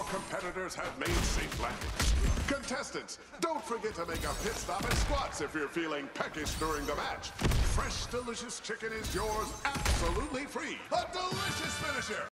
competitors have made safe landings. Contestants, don't forget to make a pit stop at squats if you're feeling peckish during the match. Fresh, delicious chicken is yours absolutely free. A delicious finisher!